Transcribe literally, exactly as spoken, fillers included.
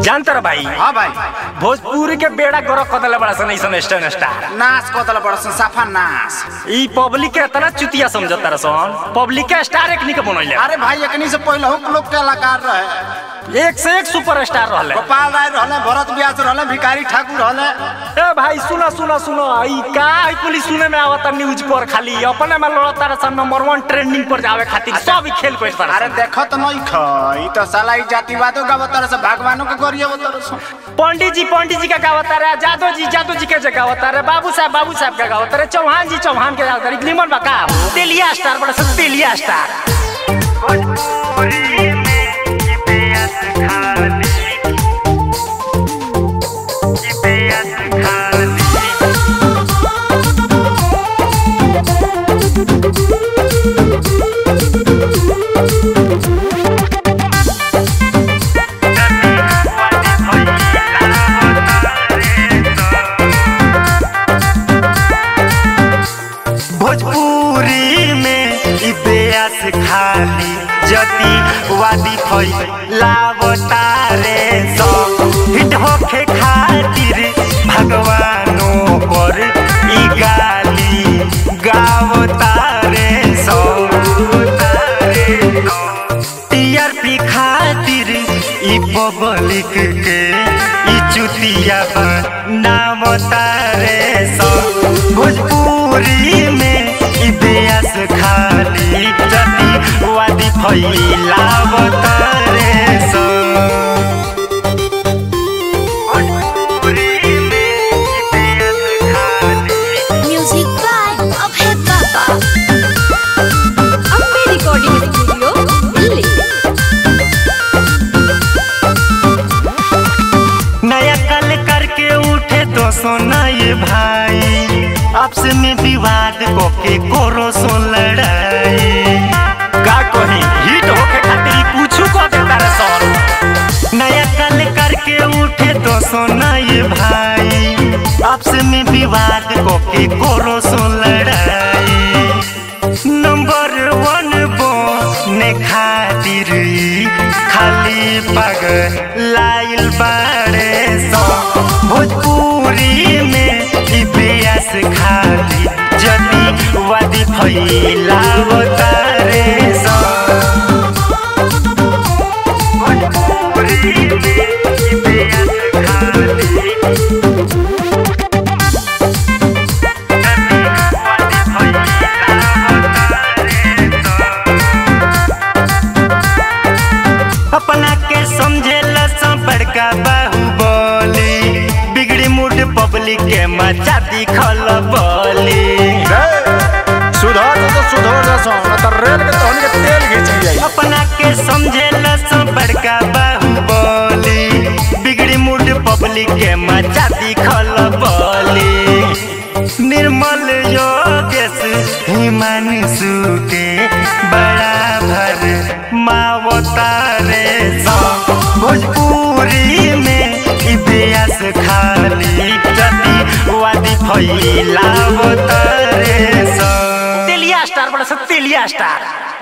जानते रह भाई। हाँ भाई, भोजपुरी के बेड़ा गौरव कदले बड़ा सन ऐसा स्टार स्टार नाच कदले बड़ा सन साफा नाच। ई पब्लिक के इतना चुतिया समझता रह सन, पब्लिक के स्टार एक निक बनैले। अरे भाई एकनी से पहले हम लोग के कलाकार रहे, एक से एक सुपर स्टार रहले। गोपाल राय रहले, भरत व्यास रहले, भिखारी ठाकुर रहले। ए भाई सुनो सुनो सुनो, ई का ई पुलिस सुने में आवता न्यूज पर खाली अपने में लड़ता रह सन नंबर वन ट्रेंडिंग पर जावे खातिर सब खेल को इतना। अरे देखो तो नहीं खई तो साला ई जातिवादो गावत रह, भगवानों के गरिया होत रह। पंडित जी पंडित जी का गावता रहे, जादव जी जादव जी के गावता रहे, बाबू साहब बाबू साहब का गावता रहे, चौहान जी चौहान के गावता रहे। निमन बका तेलिया स्टार बड़ा सन तेलिया स्टार। भोजपुरी में इतिहास खाली जति वादी फैलावतारे सब हिट होखे खातिर भगवानों पर ई गाली गावतारे सब। टीआरपी खातिर ई पब्लिक के ई चुतिया बनावतारे सब। भोजपुरी में इतिहास खाली जति वादी फैलावतारे म्यूजिक बाय अभय बाबा, अम्बे रिकॉर्डिंग स्टूडियो दिल्ली। नया कल करके उठे तो सोना ये भाई, आपसे में विवाद को के कोरो सो लड़ाई। का कही हिट होके खातिर पूछू को देता रे सर। नया कल करके उठे तो सोना ये भाई, आपसे में विवाद को के कोरो सो लड़ाई। नंबर वन बोने खातिर खाली पागल लाइल बाड़े सो। भोजपुरी में इतिहास खाली जति वादी फैलावतारे सब। भोजपुरी में इतिहास खाली अपना के समझे लसा बड़का बाहुबली, बिगड़ी मूड पब्लिक के मचा दिखल बोली। सुधर तो सुधर जसो न त रेल के तहन के तेल घिच जाई। अपना के समझे लसा बड़का बाहुबली, बिगड़ी मूड पब्लिक के मचा दिखल बोली। निर्मल योगेश हिमांशु के बड़ा भर मावतारे सब। भोजपुरी में इतिहास खाली जति वादी फैलावतारे सब। तेलिया स्टार बड़ा सन तेलिया स्टार।